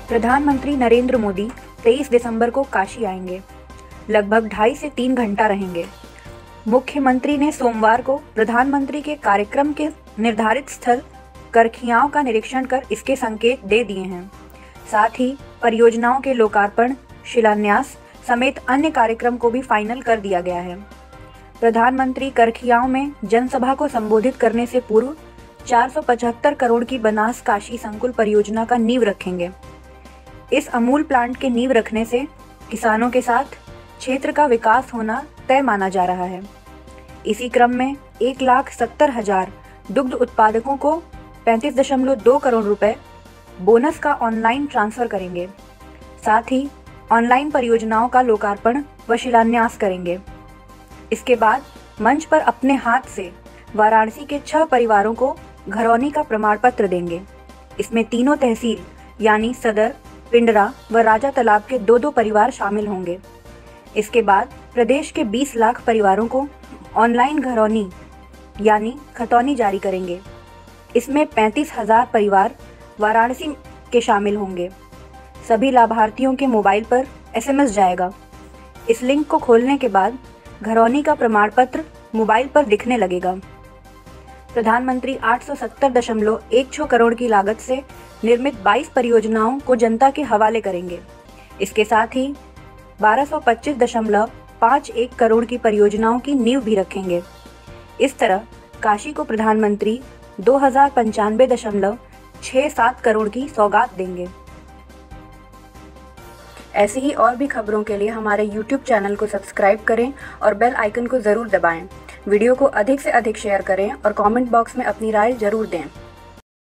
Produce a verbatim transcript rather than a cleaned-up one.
प्रधानमंत्री नरेंद्र मोदी तेईस दिसंबर को काशी आएंगे। लगभग ढाई से तीन घंटा रहेंगे। मुख्यमंत्री ने सोमवार को प्रधानमंत्री के कार्यक्रम के निर्धारित स्थल करखियाओं का निरीक्षण कर इसके संकेत दे दिए हैं। साथ ही परियोजनाओं के लोकार्पण, शिलान्यास समेत अन्य कार्यक्रम को भी फाइनल कर दिया गया है। प्रधानमंत्री करखियाओं में जनसभा को संबोधित करने से पूर्व चार सौ पचहत्तर करोड़ की बनास काशी संकुल परियोजना का नींव रखेंगे। इस अमूल प्लांट के नींव रखने से किसानों के साथ क्षेत्र का विकास होना तय माना जा रहा है। इसी क्रम में एक लाख सत्तर हजार दुग्ध उत्पादकों को पैंतीस दशमलव दो करोड़ रुपए बोनस का ऑनलाइन ट्रांसफर करेंगे। साथ ही ऑनलाइन परियोजनाओं का लोकार्पण व शिलान्यास करेंगे। इसके बाद मंच पर अपने हाथ से वाराणसी के छह परिवारों को घरौनी का प्रमाण पत्र देंगे। इसमें तीनों तहसील यानी सदर, पिंडरा व राजा तालाब के दो दो परिवार शामिल होंगे। इसके बाद प्रदेश के बीस लाख परिवारों को ऑनलाइन घरौनी यानी खतौनी जारी करेंगे। इसमें पैंतीस हजार परिवार वाराणसी के शामिल होंगे। सभी लाभार्थियों के मोबाइल पर एसएमएस जाएगा। इस लिंक को खोलने के बाद घरौनी का प्रमाण पत्र मोबाइल पर दिखने लगेगा। प्रधानमंत्री आठ सौ सत्तर दशमलव एक छह करोड़ की लागत से निर्मित बाईस परियोजनाओं को जनता के हवाले करेंगे। इसके साथ ही बारह सौ पच्चीस दशमलव पाँच एक करोड़ की परियोजनाओं की नींव भी रखेंगे। इस तरह काशी को प्रधानमंत्री दो हजार पंचानवे दशमलव छह सात करोड़ की सौगात देंगे। ऐसी ही और भी खबरों के लिए हमारे यूट्यूब चैनल को सब्सक्राइब करें और बेल आइकन को ज़रूर दबाएं। वीडियो को अधिक से अधिक शेयर करें और कमेंट बॉक्स में अपनी राय ज़रूर दें।